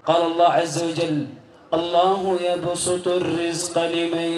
قال الله عز وجل: الله يبسط الرزق لمن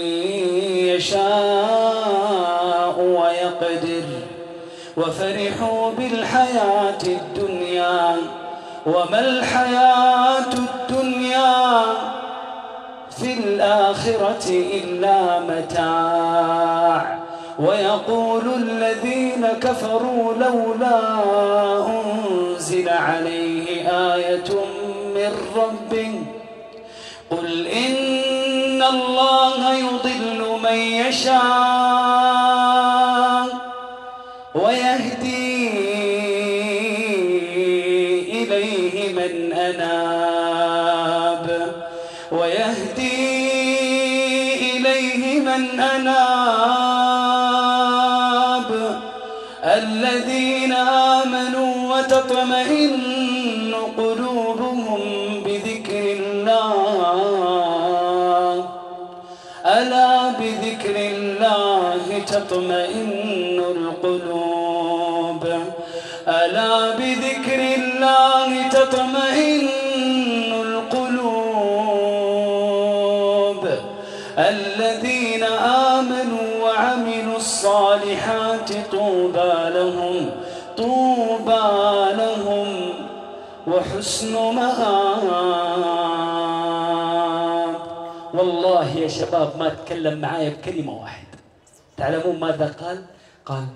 يشاء ويقدر وفرحوا بالحياة الدنيا وما الحياة الدنيا في الآخرة إلا متاع ويقول الذين كفروا لولا أنزل عليه آية من ربه قل إن الله يضل من يشاء ويهدي إليه من أناب الذين آمنوا وتطمئن قلوبهم بذكر الله ألا بذكر الله تطمئن القلوب ألا بذكر الله تطمئن القلوب الذين آمنوا وعملوا الصالحات طوبى لهم وحسن مآب. والله يا شباب ما تكلم معايا بكلمة واحدة. تعلمون ماذا قال؟ قال: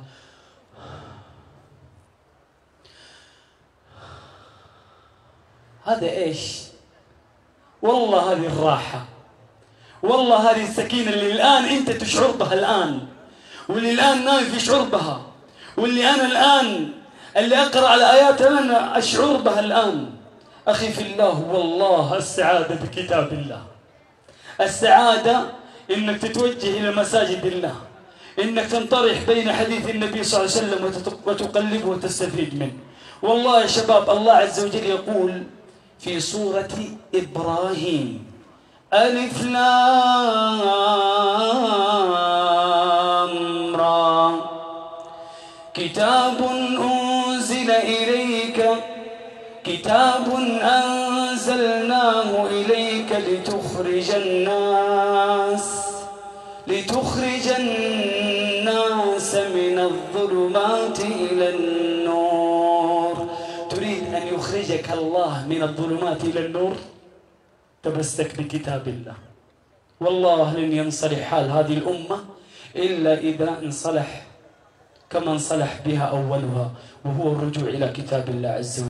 هذا إيش؟ والله هذه الراحة، والله هذه السكينة اللي الآن أنت تشعر بها الآن، واللي الآن نايف يشعر بها، واللي أنا الآن اللي أقرأ على آيات أنا أشعر بها الآن. أخي في الله، والله السعادة بكتاب الله، السعادة إنك تتوجه إلى مساجد الله، إنك تنطرح بين حديث النبي صلى الله عليه وسلم وتقلبه وتستفيد منه. والله يا شباب الله عز وجل يقول في سورة إبراهيم: ألف لام را كتاب أنزلناه إليك لتخرج الناس من الظلمات إلى النور. تريد أن يخرجك الله من الظلمات إلى النور؟ تمسك بكتاب الله. والله لن ينصلح حال هذه الأمة إلا إذا انصلح كما انصلح بها أولها، وهو الرجوع إلى كتاب الله عز وجل.